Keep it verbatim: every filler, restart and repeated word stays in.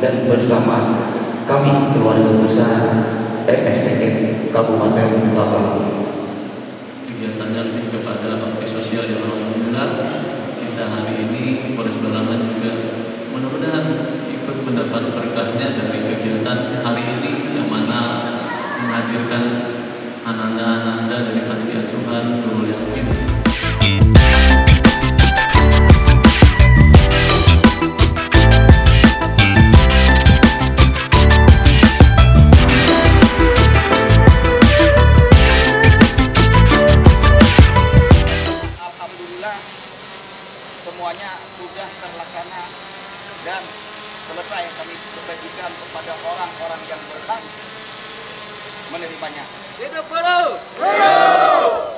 dan bersama kami keluarga besar M S T N Kabupaten Tabalong. Kegiatannya lebih kepada bakti sosial yang alhamdulillah kita hari ini Polres Balangan juga mudah-mudahan ikut mendapat berkahnya dari kegiatan hari ini yang mana menghadirkan ananda-ananda dari panti asuhan Nurul Yakin. Alhamdulillah semuanya sudah terlaksana dan selesai kami bagikan kepada orang-orang yang berhak menerimanya. Hidup buruh!